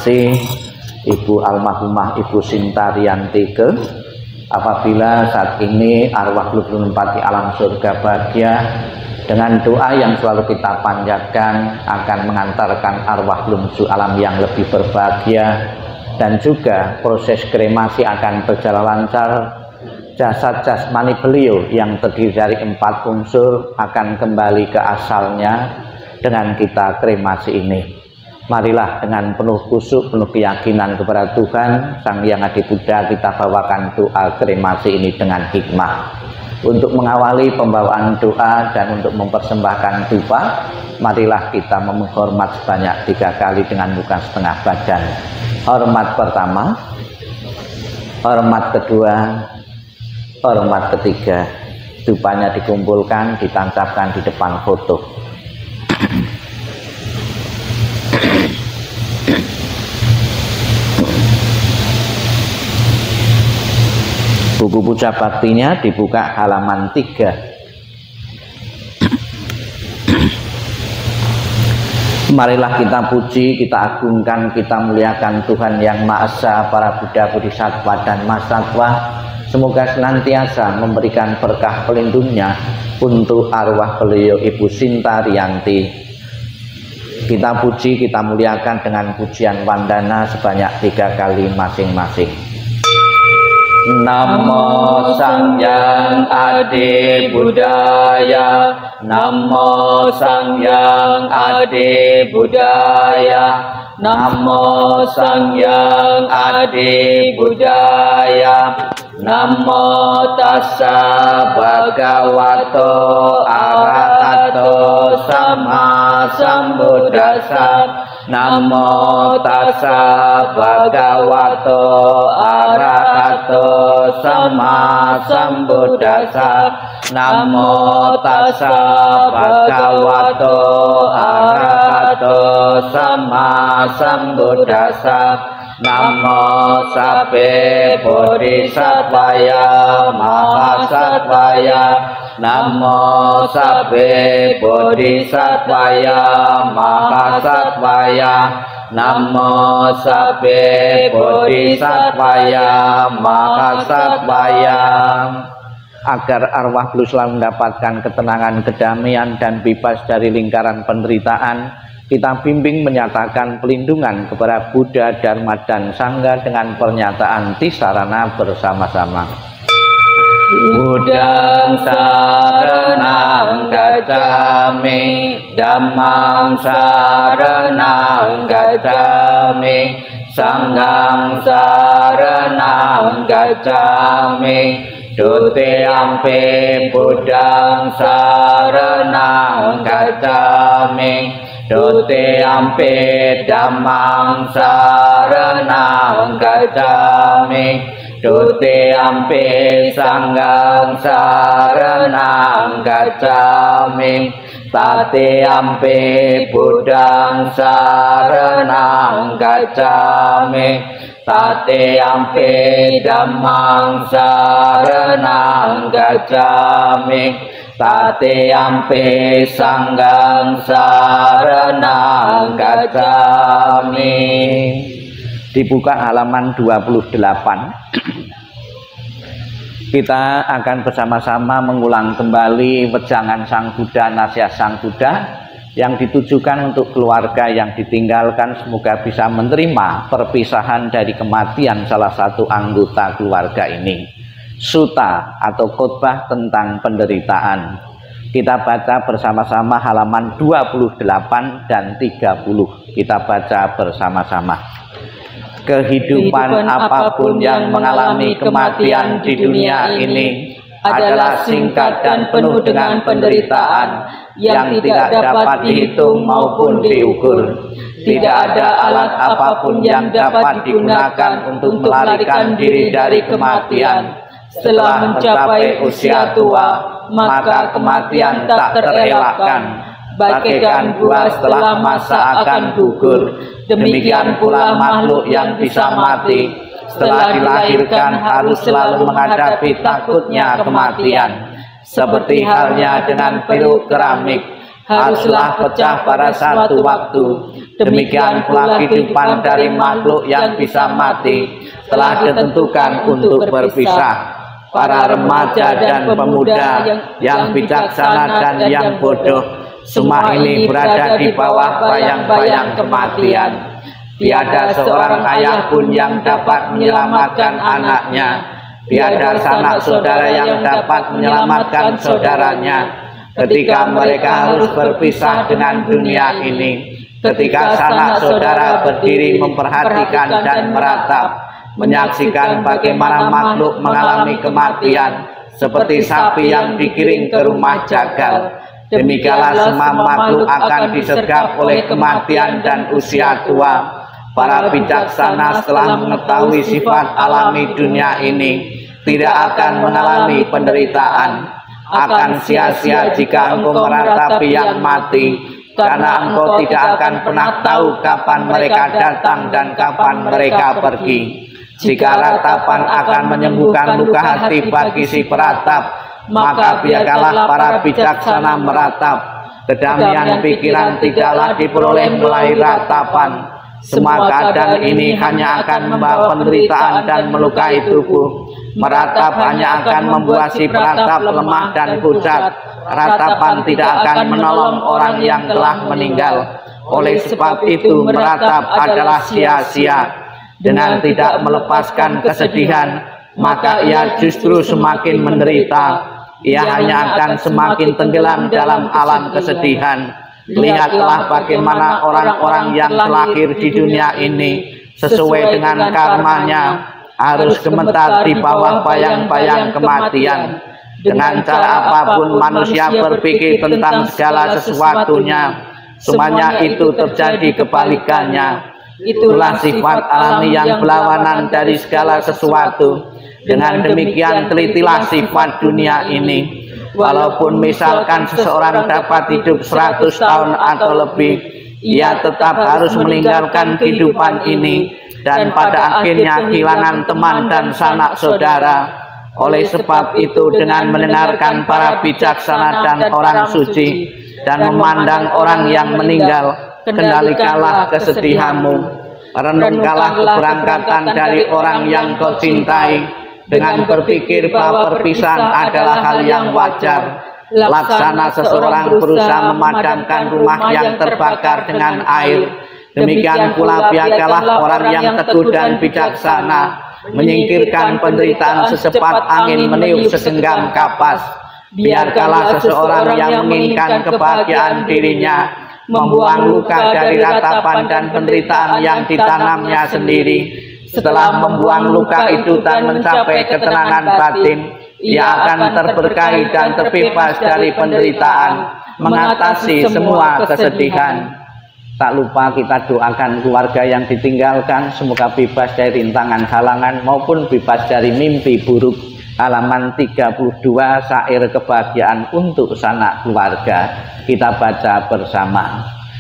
kasih Ibu almarhumah Ibu Sintarianti ke, apabila saat ini arwah belum menempati alam surga bahagia, dengan doa yang selalu kita panjatkan akan mengantarkan arwah belum menuju alam yang lebih berbahagia, dan juga proses kremasi akan berjalan lancar. Jasad jasmani beliau yang terdiri dari 4 unsur akan kembali ke asalnya dengan kita kremasi ini. Marilah dengan penuh khusyuk, penuh keyakinan kepada Tuhan Sang Hyang Adi Buddha, kita bawakan doa kremasi ini dengan hikmah. Untuk mengawali pembawaan doa dan untuk mempersembahkan dupa, marilah kita menghormat sebanyak 3 kali dengan muka setengah badan. Hormat pertama, hormat kedua, hormat ketiga. Dupanya dikumpulkan, ditancapkan di depan foto. Buku puja baktinya dibuka halaman 3. Marilah kita puji, kita agungkan, kita muliakan Tuhan Yang Maha Esa, para Buddha, Bodhisattva dan Mahasatwa. Semoga senantiasa memberikan berkah pelindungnya untuk arwah beliau Ibu Sintarianti. Kita puji, kita muliakan dengan pujian wandana sebanyak 3 kali masing-masing. Namo Sang Hyang Adi Buddhaya, Namo Sang Hyang Adi Buddhaya, Namo Sang Hyang Adi Buddhaya, Namo Tassa Bhagavato Arahato Sama Sambuddhassa, Namo Tassa Bhagavato Arahato Sama Sambuddhassa, Namo Tassa Bhagavato Arahato Sama Sambuddhassa, Namo Sabbe Bodhisattvaya Mahasattvaya, Namo Sabbe Bodhisattvaya Mahasattvaya, Namo Sabbe Bodhisattvaya Mahasattvaya. Agar arwah beliau selalu mendapatkan ketenangan, kedamaian dan bebas dari lingkaran penderitaan, kita bimbing menyatakan pelindungan kepada Buddha, Dharma dan Sangha dengan pernyataan tisarana bersama-sama. Buddhang saranang gacchami, Dhammang saranang gacchami, Sanghang saranang gacchami, Dutiyampi Buddhang saranang gacchami, Dutiyampi Dhammang saranang gacchami, Dutiyampi Sanghang saranang gacchami, Tatiyampi Buddhang saranang gacchami, Tatiyampi Dhammang saranang gacchami, Tatiyampi Sanghang saranang gacchami. Dibuka halaman 28. Kita akan bersama-sama mengulang kembali wejangan Sang Buddha, nasihat Sang Buddha yang ditujukan untuk keluarga yang ditinggalkan, semoga bisa menerima perpisahan dari kematian salah satu anggota keluarga ini. Sutta atau khotbah tentang penderitaan. Kita baca bersama-sama halaman 28 dan 30. Kita baca bersama-sama. Kehidupan apapun yang mengalami kematian di dunia ini adalah singkat dan penuh dengan penderitaan yang tidak dapat dihitung maupun diukur. Tidak ada alat apapun yang dapat digunakan untuk melarikan diri dari kematian. Setelah mencapai usia tua, maka kematian tak terelakkan. Bagaikan buah setelah masa akan gugur, demikian pula makhluk yang bisa mati setelah dilahirkan harus selalu menghadapi takutnya kematian. Seperti halnya dengan pilu keramik, haruslah pecah pada suatu waktu. Demikian pula kehidupan dari makhluk yang bisa mati telah ditentukan untuk berpisah. Para remaja dan pemuda yang bijaksana dan yang bodoh, semua ini berada di bawah bayang-bayang kematian. Tiada seorang ayah pun yang dapat menyelamatkan anaknya. Tiada sanak saudara yang dapat menyelamatkan saudaranya ketika mereka harus berpisah dengan dunia ini. Ketika sanak saudara berdiri memperhatikan dan meratap, menyaksikan bagaimana makhluk mengalami kematian seperti sapi yang digiring ke rumah jagal. Demikianlah semua makhluk akan disergap oleh kematian dan usia tua. Para bijaksana setelah mengetahui sifat alami dunia ini tidak akan mengalami penderitaan. Akan sia-sia jika engkau meratapi yang mati, karena engkau tidak akan pernah tahu kapan mereka datang dan kapan mereka pergi. Jika ratapan akan menyembuhkan luka hati bagi si peratap, maka biarkanlah para bijaksana meratap. Kedamaian pikiran tidaklah diperoleh melalui ratapan. Semua keadaan ini hanya akan membawa penderitaan dan melukai tubuh. Meratap hanya akan membuat si peratap lemah dan pucat. Ratapan tidak akan menolong orang yang telah meninggal. Oleh sebab itu meratap adalah sia-sia. Dengan tidak melepaskan kesedihan, maka ia justru semakin menderita. Ia hanya akan semakin tenggelam dalam alam kesedihan. Lihatlah bagaimana orang-orang yang terlahir di dunia ini sesuai dengan karmanya harus gemetar di bawah bayang-bayang kematian. Dengan cara apapun manusia berpikir tentang segala sesuatunya, semuanya itu terjadi kebalikannya. Itulah sifat alami yang berlawanan dari segala sesuatu. Dengan demikian telitilah sifat dunia ini. Walaupun misalkan seseorang dapat hidup 100 tahun atau lebih, ia tetap harus meninggalkan kehidupan ini dan pada akhirnya kehilangan teman dan sanak saudara. Oleh sebab itu, dengan mendengarkan para bijaksana dan orang suci dan memandang orang yang meninggal, kendalikanlah kesedihanmu. Renungkanlah keberangkatan dari orang yang kau cintai dengan berpikir bahwa perpisahan adalah hal yang wajar. Laksana seseorang berusaha memadamkan rumah yang terbakar dengan air, demikian pula biarkanlah orang yang teguh dan bijaksana menyingkirkan penderitaan secepat angin meniup segenggam kapas. Biarkanlah seseorang yang menginginkan kebahagiaan dirinya membuang luka dari ratapan dan penderitaan yang ditanamnya sendiri. Setelah membuang luka itu dan mencapai ketenangan batin, ia akan terberkahi dan terbebas dari penderitaan, mengatasi semua kesedihan. Tak lupa kita doakan keluarga yang ditinggalkan, semoga bebas dari rintangan halangan maupun bebas dari mimpi buruk. Halaman 32, syair kebahagiaan untuk sanak keluarga. Kita baca bersama.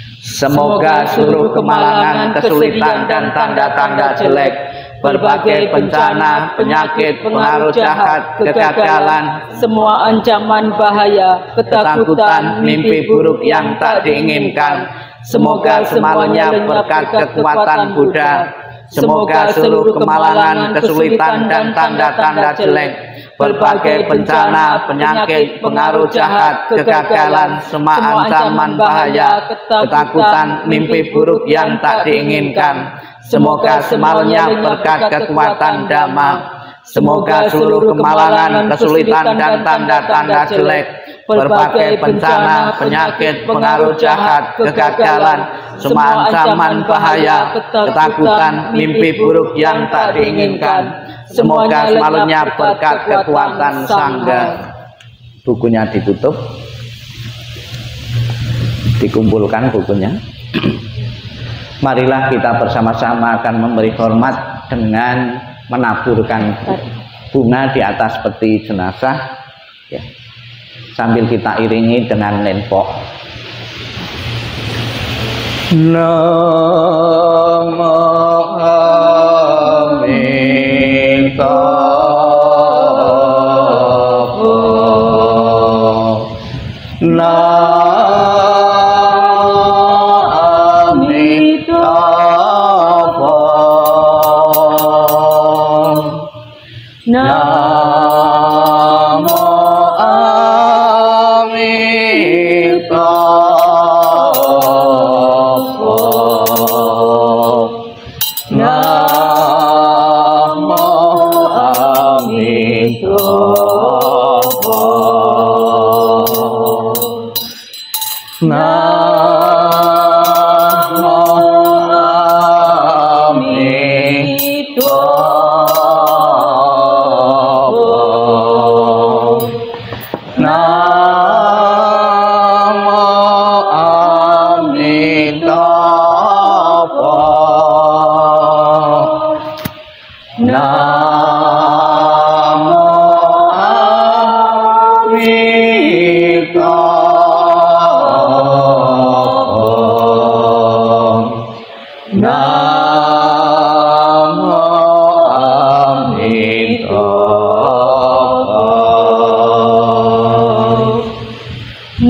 Semoga seluruh kemalangan, kesulitan dan tanda-tanda jelek, berbagai bencana, penyakit, pengaruh jahat, kegagalan, semua ancaman bahaya, ketakutan, mimpi buruk yang tak diinginkan, semoga semuanya berkat kekuatan Buddha. Semoga seluruh kemalangan, kesulitan dan tanda-tanda jelek, berbagai bencana, penyakit, pengaruh jahat, kegagalan, semua ancaman bahaya, ketakutan, mimpi buruk yang tak diinginkan, semoga semuanya berkat kekuatan Dhamma. Semoga seluruh kemalangan, kesulitan dan tanda-tanda jelek, berbagai bencana, penyakit, pengaruh jahat, kegagalan, semua ancaman bahaya, ketakutan, mimpi buruk yang tak diinginkan, semoga semuanya berkat kekuatan Sangha. Bukunya ditutup, dikumpulkan bukunya. Marilah kita bersama-sama akan memberi hormat dengan menaburkan bunga di atas peti jenazah, ya, sambil kita iringi dengan lenpok. Namo Amitabha. Namo Namo Amitabha. Namo Amitabha.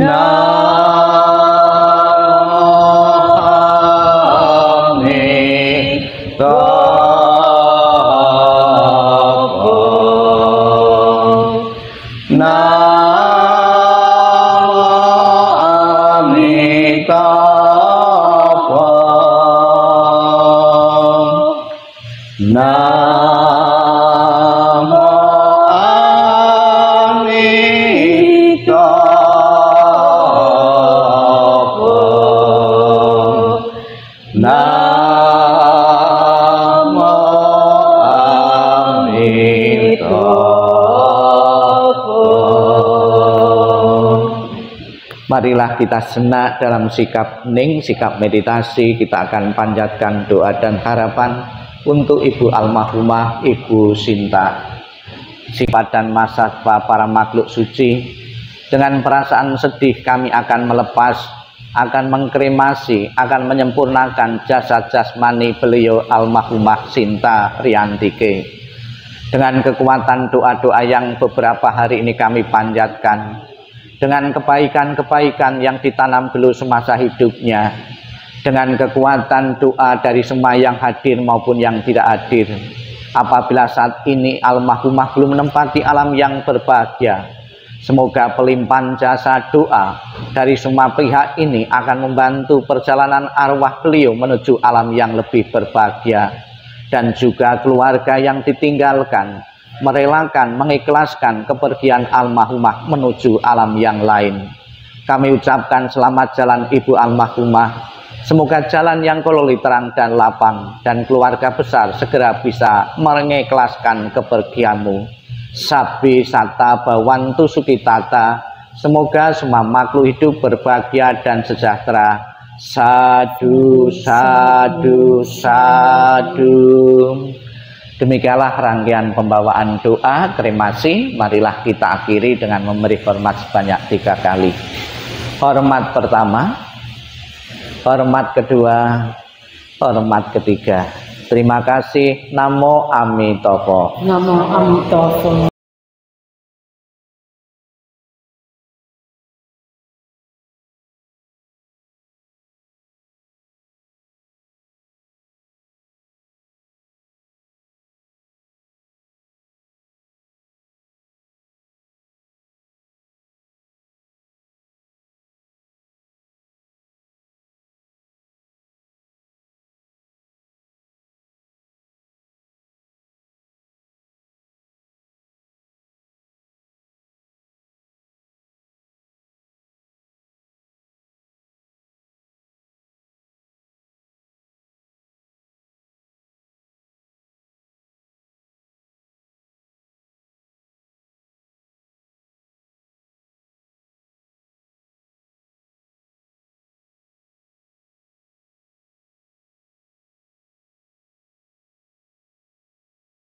Namo Amitabha. Namo Amitabha. Marilah kita senak dalam sikap hening, sikap meditasi. Kita akan panjatkan doa dan harapan untuk Ibu almarhumah Ibu Sinta, sifat dan masatwa para makhluk suci. Dengan perasaan sedih kami akan melepas, akan mengkremasi, akan menyempurnakan jasad jasmani beliau almarhumah Sinta Riantike. Dengan kekuatan doa-doa yang beberapa hari ini kami panjatkan, dengan kebaikan-kebaikan yang ditanam beliau semasa hidupnya, dengan kekuatan doa dari semua yang hadir maupun yang tidak hadir, apabila saat ini almarhumah belum menempati alam yang berbahagia, semoga pelimpahan jasa doa dari semua pihak ini akan membantu perjalanan arwah beliau menuju alam yang lebih berbahagia, dan juga keluarga yang ditinggalkan merelakan, mengikhlaskan kepergian almarhumah menuju alam yang lain. Kami ucapkan selamat jalan Ibu almarhumah. Semoga jalan yang kololi terang dan lapang, dan keluarga besar segera bisa mengikhlaskan kepergianmu. Sabi sata bawantu sukitata. Semoga semua makhluk hidup berbahagia dan sejahtera. Sadu, sadu, sadu. Demikianlah rangkaian pembawaan doa kremasi. Marilah kita akhiri dengan memberi hormat sebanyak 3 kali. Hormat pertama, hormat kedua, hormat ketiga. Terima kasih. Namo Amitabha. Namo Amitabha.